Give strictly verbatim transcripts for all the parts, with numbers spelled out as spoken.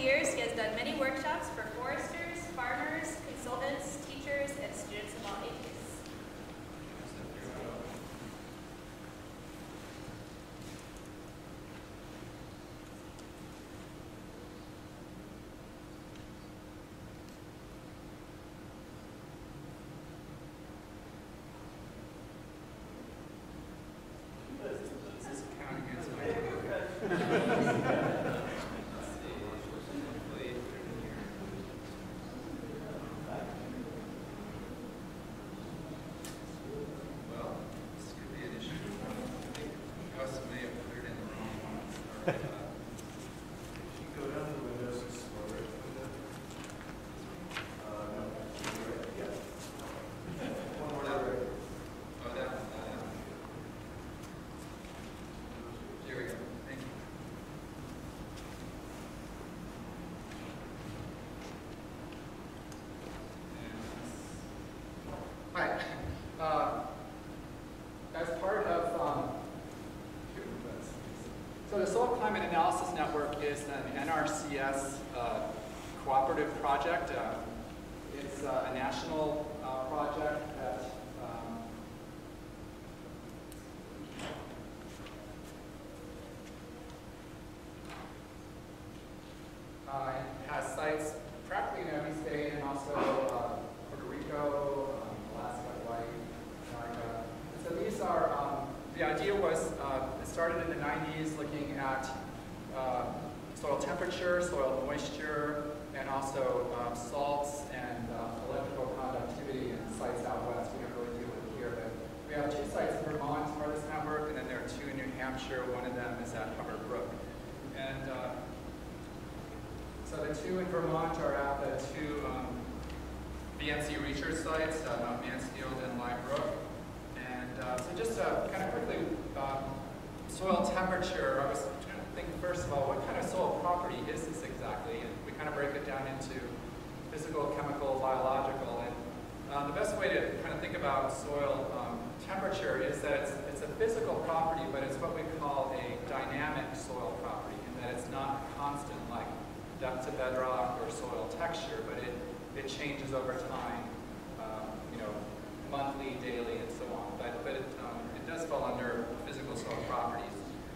years, he has done many workshops for foresters, farmers, consultants, teachers, and students of all ages. Hi. Uh, as part of, um, so the Soil Climate Analysis Network is an N R C S uh, cooperative project. Uh, it's uh, a national uh, project that um, uh, has sites practically in every state and also uh, Puerto Rico, so these are, um, the idea was, uh, it started in the nineties looking at uh, soil temperature, soil moisture, and also um, salts and uh, electrical conductivity in sites out west. We don't really deal with it here, but we have two sites in Vermont as part of this network, and then there are two in New Hampshire. One of them is at Hubbard Brook. And uh, so the two in Vermont are at the two um, B N C research sites, uh, Mount Mansfield and Lime Brook. And uh, so just uh, kind of quickly, um, soil temperature, I was trying to think first of all, what kind of soil property is this exactly? And we kind of break it down into physical, chemical, biological. And uh, the best way to kind of think about soil um, temperature is that it's, it's a physical property, but it's what we call a dynamic soil property, in that it's not constant like depth to bedrock or soil texture, but it It changes over time, um, you know, monthly, daily, and so on. But, but it, um, it does fall under physical soil properties.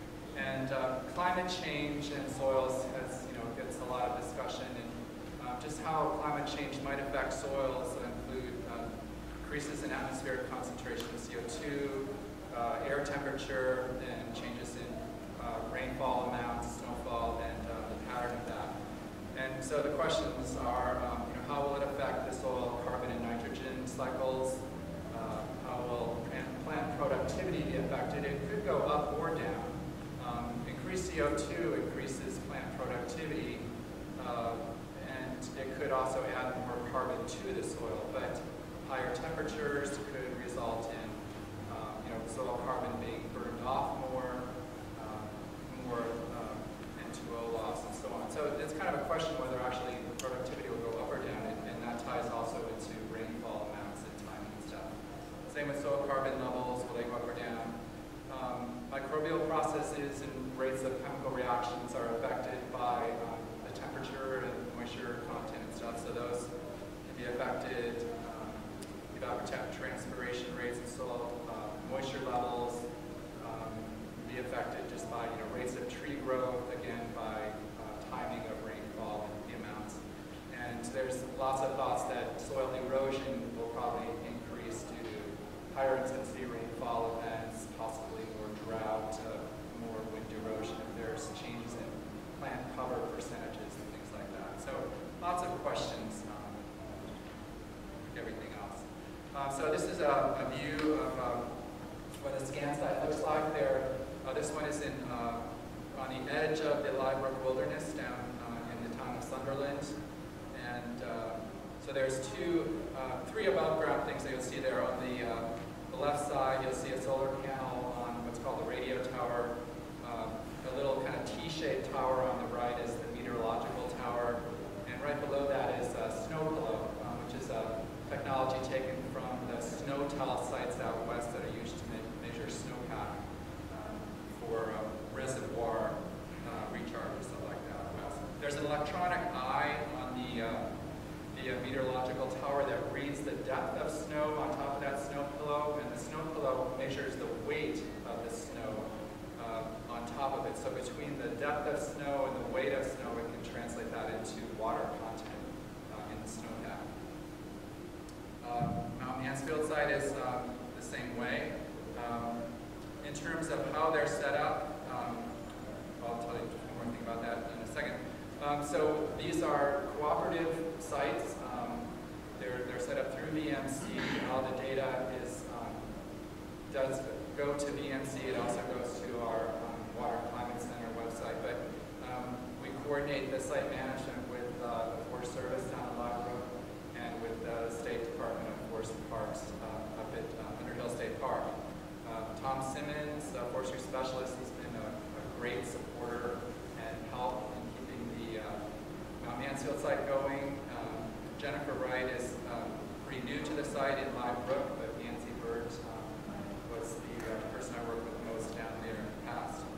And uh, climate change and soils has, you know, gets a lot of discussion. And uh, just how climate change might affect soils include uh, increases in atmospheric concentration of C O two, uh, air temperature, and changes in uh, rainfall amounts, snowfall, and uh, the pattern of that. And so the questions are, um, you know, how will it affect the soil carbon and nitrogen cycles? Uh, how will plant productivity be affected? It could go up or down. Um, increased C O two increases plant productivity, uh, and it could also add more carbon to the soil. But higher temperatures could result in, um, you know, soil carbon being burned off more, uh, more uh, N two O loss, and so on. So it's kind of a question whether actually productivity will go up or down, and, and that ties also into rainfall amounts and timing and stuff. Same with soil carbon levels, will they go up or down? Um, microbial processes and rates of chemical reactions are affected by um, the temperature and moisture content and stuff, so those can be affected. Um, evapotranspiration rates and soil uh, moisture levels um, be affected just by, you know, rates of tree growth, again by uh, timing of rainfall and the amounts. And there's lots of thoughts that soil erosion will probably increase due to higher intensity rainfall events, possibly more drought, uh, more wind erosion, if there's changes in plant cover percentages and things like that. So lots of questions, um, like everything else. Uh, so this is a, a view of um, what a scan site looks like there. Uh, this one is in uh, on the edge of the Liebrook Wilderness down uh, in the town of Sunderland. And uh, so there's two, uh, three above ground things that you'll see there. On the, uh, the left side, you'll see a solar panel on what's called the radio tower. Uh, the little kind of T-shaped tower on the right is the meteorological tower. And right below that is a snow pillow, um, which is a technology taken from the snow tile sites out west that are used to me measure snowpack for uh, reservoir uh, recharge and stuff like that. There's an electronic be a meteorological tower that reads the depth of snow on top of that snow pillow, and the snow pillow measures the weight of the snow uh, on top of it. So between the depth of snow and the weight of snow, it can translate that into water content uh, in the snowpack. Uh, Mount Mansfield site is um, the same way. Um, in terms of how they're set up, um, I'll tell you one more thing about that in a second. Um, so these are cooperative sites. Um, they're, they're set up through V M C. All the data is um, does go to V M C. It also goes to our um, Water Climate Center website. But um, we coordinate the site management with uh, the Forest Service down in Live Brook and with the State Department of Forest and Parks uh, up at uh, Underhill State Park. Uh, Tom Simmons, uh, forestry specialist, has been a, a great supporter and help in keeping the uh, Mount Mansfield site going. Um, Jennifer Wright is um, pretty new to the site in Live Brook, but Nancy Burt um, was the uh, person I worked with most down there in the past.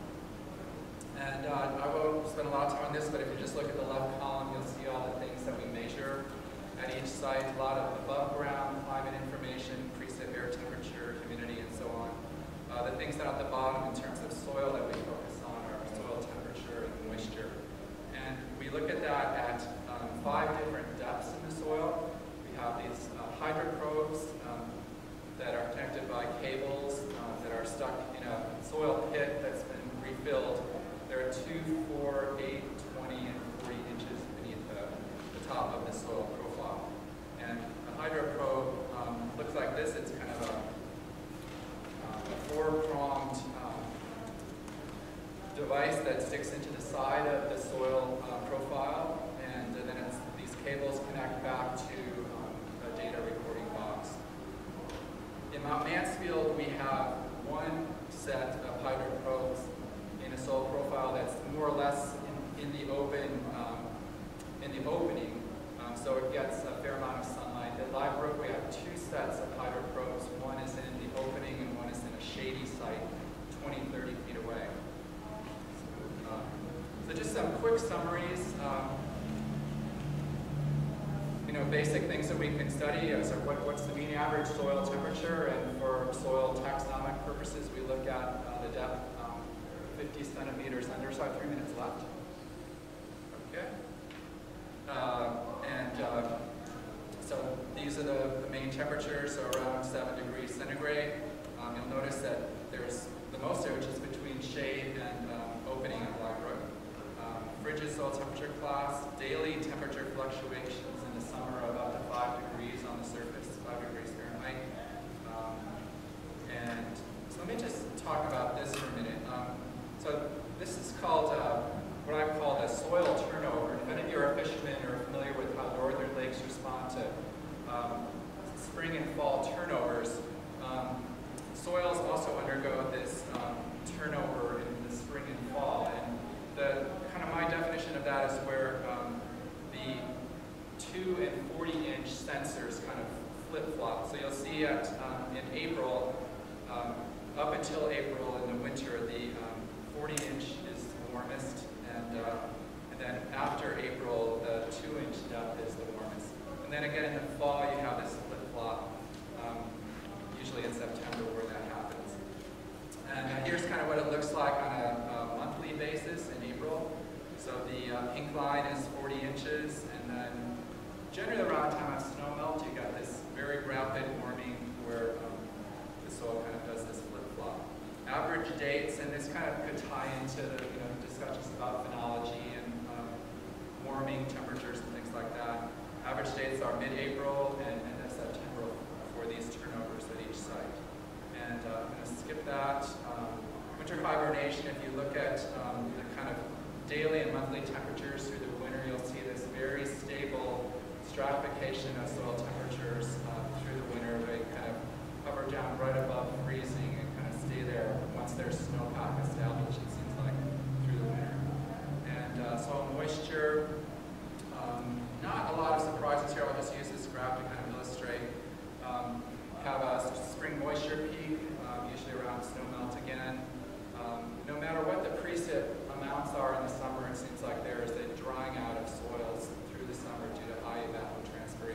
And uh, I won't spend a lot of time on this, but if you just look at the left column, you'll see all the things that we measure at each site. A lot of above ground climate information, precip air temperature, humidity, and so on. Uh, the things down at the bottom in terms of soil that we focus on are soil temperature and moisture. And we look at that at um, five different depths in the soil. We have these uh, hydroprobes um, that are connected by cables uh, that are stuck in a soil pit that's been refilled. There are two, four, eight, twenty, and forty inches beneath the, the top of the soil profile. And the hydroprobe um, looks like this. It's kind of a a four-pronged um, device that sticks into the side of the soil uh, profile, and uh, then it's, these cables connect back to um, a data recording box. In Mount Mansfield, we have one set of hydroprobes in a soil profile that's more or less in, in the open, um, in the opening, um, so it gets a fair amount of sunlight. At Live Brook, we have two sets of hydroprobes. One is in the opening and one is in a shady site, twenty, thirty feet away. So, uh, so just some quick summaries. Um, you know, basic things that we can study. Uh, so what, what's the mean average soil temperature? And for soil taxonomic purposes, we look at uh, the depth, um, fifty centimeters under. So I have three minutes left. Okay. Uh, and uh, so these are the, the main temperatures, so around seven degrees centigrade. Um, you'll notice that there's the most differences between shade and um, opening of Live Brook. Um, frigid soil temperature class, daily temperature fluctuations in the summer of up to five degrees on the surface, five degrees Fahrenheit. Um, and so let me just talk about this for a minute. Um, so this is called uh, what I call the soil turnover. If any of you are fishermen or familiar with how northern lakes respond to um, spring and fall turnovers, um, soils also undergo this um, turnover in the spring and fall. And the kind of my definition of that is where um, the two and forty inch sensors kind of flip-flop. So you'll see at um, in April, um, up until April in the winter, the um, forty inch is the warmest. And, uh, and then after April, the two inch depth is the warmest. And then again in the fall, you have this flip-flop, um, usually in September where that happens. And uh, here's kind of what it looks like on a, a monthly basis in April. So the uh, pink line is forty inches, and then generally around the time of snow melt, you got this very rapid warming where um, the soil kind of does this flip-flop. Average dates, and this kind of could tie into you know discussions about phenology and um, warming temperatures and things like that. Average dates are mid-April and end of September for these turnovers at each site. And uh, I'm going to skip that. Um, winter hibernation, if you look at um, the kind of daily and monthly temperatures through the winter, you'll see this very stable stratification of soil temperatures uh, through the winter. They kind of hover down right above freezing and kind of stay there once there's snowpack established, it seems like, through the winter. And uh, soil moisture, um, not a lot of surprises here. I'll just use this graph to kind of illustrate. Um, have a spring moisture peak, um, usually around snow melt again. Um, no matter what the precip amounts are in the summer, it seems like there is a drying out of soils through the summer due to high evapotranspiration.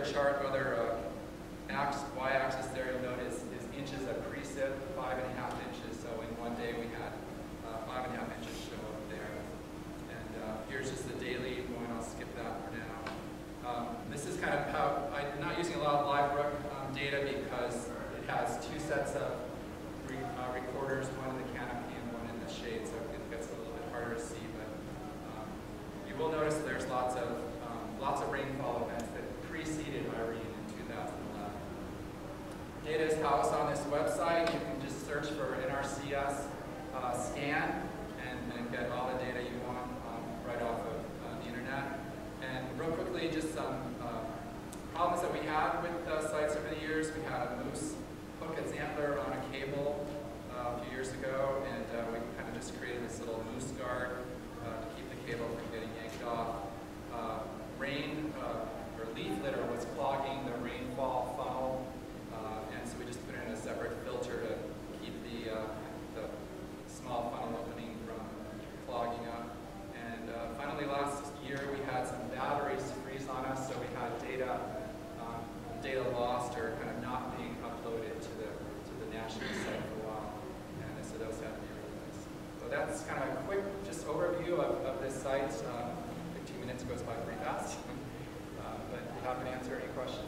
chart, other uh, axis, y-axis there, you'll notice is inches of precip, five and a half inches. So in one day we had uh, five and a half inches show up there. And uh, here's just the daily one. I'll skip that for now. Um, this is kind of how, I'm not using a lot of Livebrook um, data because it has two sets of re, uh, recorders, one in the canopy and one in the shade, so it gets a little bit harder to see. But um, you will notice there's lots of um, lots of rainfall events that preceded Irene in two thousand eleven. Data is housed on this website. You can just search for N R C S uh, scan and, and get all the data you want um, right off of uh, the internet. And real quickly, just some uh, problems that we had with uh, sites over the years. We had a moose hook its antler on a cable uh, a few years ago, and uh, we kind of just created this little moose guard uh, to keep the cable from getting yanked off. Uh, rain uh, or leaf litter was clogging the rainfall funnel, uh, and so we just put in a separate filter to keep the, uh, the small funnel opening from clogging up. And uh, finally, last year we had some batteries freeze on us, so we had data um, data lost or kind of not being uploaded to the to the national site for a while, and so those had to be replaced. So that's kind of a quick just overview of, of this site. Um, fifteen minutes goes by pretty fast, uh, but we're happy to answer any questions.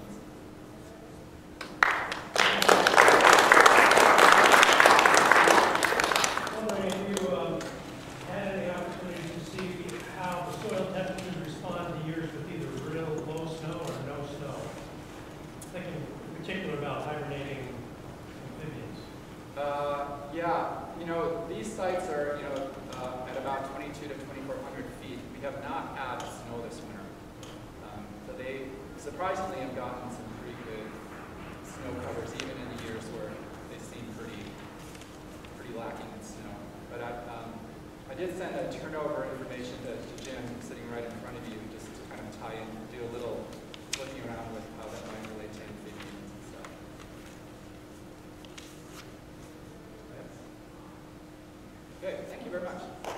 Sites are, you know, uh, at about twenty-two to twenty-four hundred feet. We have not had snow this winter, um, so they surprisingly have gotten some pretty good snow covers, even in the years where they seem pretty, pretty lacking in snow. But I, um, I did send a turnover information to, to Jim, sitting right in front of you, just to kind of tie in, do a little looking around with how that might relate to amphibians and stuff. Okay, thank you very much.